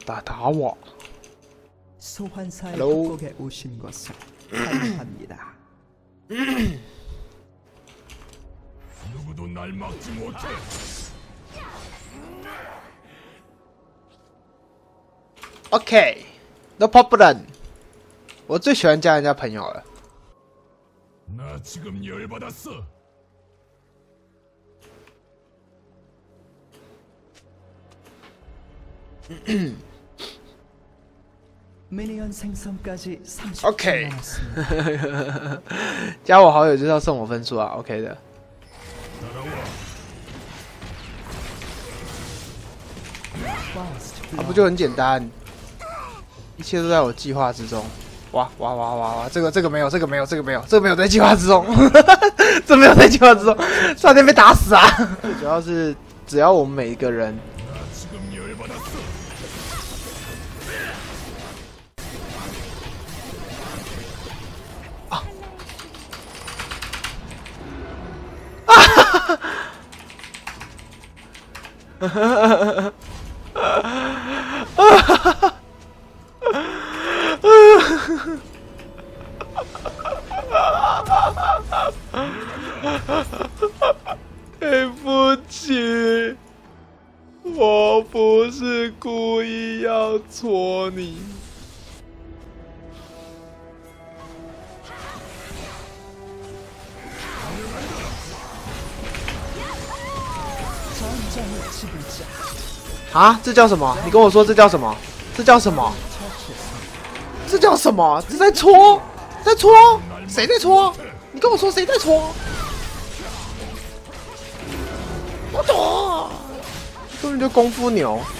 打我 소환사의 Hello? 협곡에 오신 것을 환영합니다. 누구도 날 막지 못해. OK No problem 我最喜欢加人家朋友了 나 지금 열받았어. 미니언 생성까지 30초 OK 남았습니다. 加我好友就是要送我分数啊 OK 的 First 啊不就很简单一切都在我计划之中哇哇哇哇哇这个没有这个没有在计划之中这没有在计划之中差点被打死啊最主要是只要我们每一个人 나 지금 열받았어. 对不起，我不是故意要戳你。 전장의 지불자 啊，这叫什么？你跟我说这叫什么？这叫什么？这叫什么？这在戳？在戳？谁在戳？你跟我说谁在戳？我懂，根本就功夫牛。